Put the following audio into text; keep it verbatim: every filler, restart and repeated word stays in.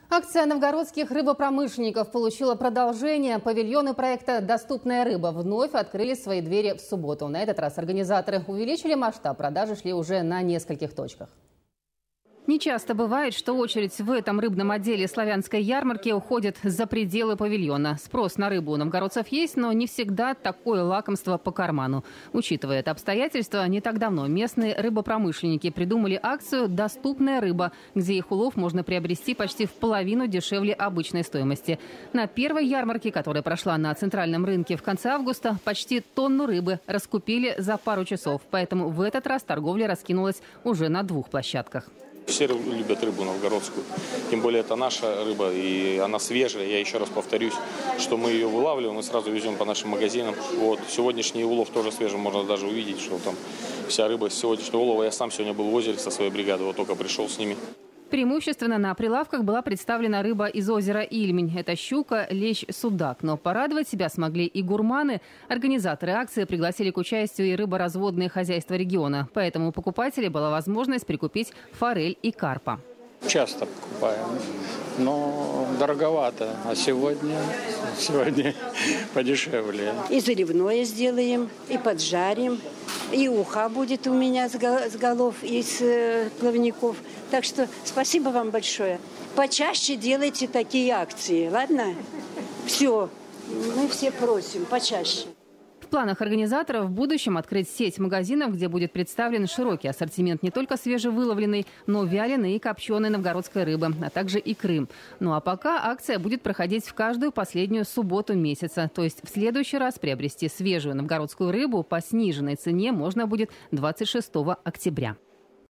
Акция новгородских рыбопромышленников получила продолжение. Павильоны проекта «Доступная рыба» вновь открыли свои двери в субботу. На этот раз организаторы увеличили масштаб. Продажи шли уже на нескольких точках. Не часто бывает, что очередь в этом рыбном отделе славянской ярмарки уходит за пределы павильона. Спрос на рыбу у новгородцев есть, но не всегда такое лакомство по карману. Учитывая это обстоятельство, не так давно местные рыбопромышленники придумали акцию «Доступная рыба», где их улов можно приобрести почти в половину дешевле обычной стоимости. На первой ярмарке, которая прошла на центральном рынке в конце августа, почти тонну рыбы раскупили за пару часов. Поэтому в этот раз торговля раскинулась уже на двух площадках. Все любят рыбу новгородскую, тем более это наша рыба, и она свежая. Я еще раз повторюсь, что мы ее вылавливаем и сразу везем по нашим магазинам. Вот сегодняшний улов тоже свежий, можно даже увидеть, что там вся рыба с сегодняшнего улова. Я сам сегодня был в озере со своей бригадой, вот только пришел с ними. Преимущественно на прилавках была представлена рыба из озера Ильмень. Это щука, лещ, судак. Но порадовать себя смогли и гурманы. Организаторы акции пригласили к участию и рыборазводные хозяйства региона. Поэтому у покупателей была возможность прикупить форель и карпа. Часто покупаем, но дороговато. А сегодня, сегодня подешевле. И заливное сделаем, и поджарим. И уха будет у меня с голов, и с плавников. Так что спасибо вам большое. Почаще делайте такие акции, ладно? Все, мы все просим, почаще. В планах организаторов в будущем открыть сеть магазинов, где будет представлен широкий ассортимент не только свежевыловленной, но вяленой и копченой новгородской рыбы, а также икры. Ну а пока акция будет проходить в каждую последнюю субботу месяца. То есть в следующий раз приобрести свежую новгородскую рыбу по сниженной цене можно будет двадцать шестого октября.